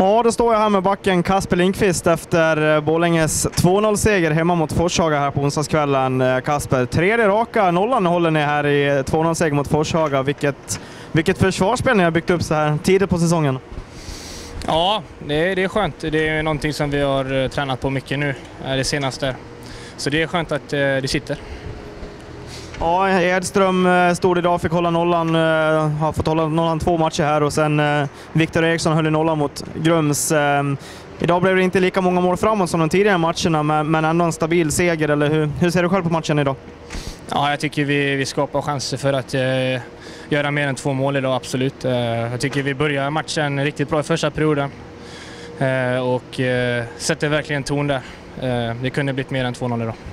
Ja, då står jag här med backen Kasper Lindqvist efter Borlänges 2-0-seger hemma mot Forshaga här på onsdagskvällen. Kasper, tredje raka nollan håller ni här i 2-0-seger mot Forshaga. Vilket försvarsspel ni har byggt upp så här tidigt på säsongen. Ja, det är skönt. Det är någonting som vi har tränat på mycket nu, det senaste. Så det är skönt att det sitter. Ja, Edström stod idag, fick hålla nollan, har fått hålla nollan 2 matcher här och sen Viktor Eriksson höll nollan mot Grums. Idag blev det inte lika många mål framåt som de tidigare matcherna, men ändå en stabil seger, eller hur ser du själv på matchen idag? Ja, jag tycker vi skapar chanser för att göra mer än 2 mål idag, absolut. Jag tycker vi börjar matchen riktigt bra i första perioden och sätter verkligen ton där. Det kunde blivit mer än 2-0 idag.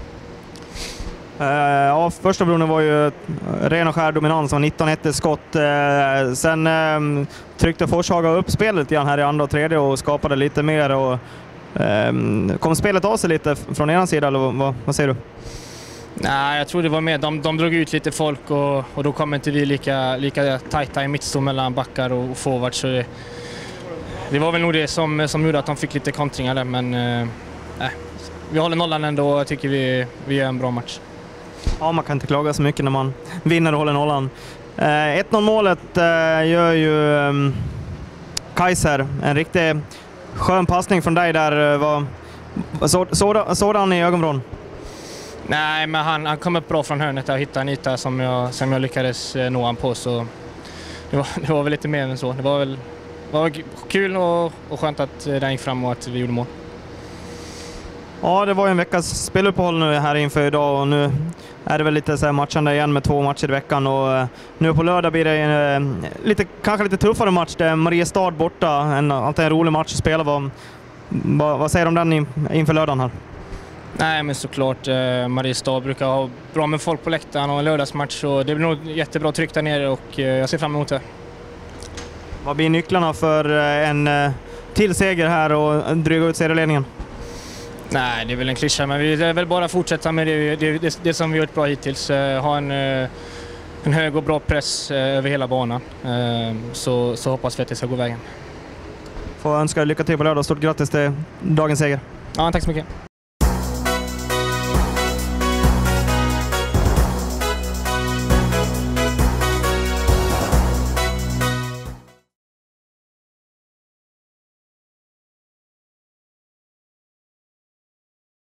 Ja, första perioden var ju ren och skär dominans, 19-1 skott. Sen tryckte Forshaga upp spelet lite grann här i andra och tredje och skapade lite mer. Och, kom spelet av sig lite från ena sidan, eller vad säger du? Nej, jag tror det var med. De drog ut lite folk och då kom inte vi lika tajta i mittston mellan backar och forward. Så det var väl nog det som gjorde att de fick lite kontringar där, men vi håller nollan ändå och tycker vi gör en bra match. Ja, man kan inte klaga så mycket när man vinner och håller nollan. 1-0-målet gör ju Kaiser. En riktigt skön passning från dig där. Sådan i ögonvrån? Nej, men han kom upp bra från hörnet och hittade en yta som jag lyckades nå han på. Så det var väl lite mer än så. Det var kul och skönt att den gick fram och att vi gjorde mål. Ja, det var en veckas speluppehåll nu här inför idag och nu är det väl lite så här matchande igen med 2 matcher i veckan och nu på lördag blir det kanske lite tuffare match. Det är Mariestad borta, alltid en rolig match att spela. Vad säger du om den inför lördagen här? Nej, men såklart Mariestad brukar ha bra med folk på läktaren och en lördagsmatch, så det blir nog jättebra tryck där nere och jag ser fram emot det. Vad blir nycklarna för en till seger här och dryga ut serieledningen? Nej, det är väl en klyscha, men vi vill väl bara fortsätta med det som vi har gjort bra hittills. Ha en hög och bra press över hela banan. Så hoppas vi att det ska gå vägen. Får önska lycka till på lördag. Stort grattis till dagens seger. Ja, tack så mycket.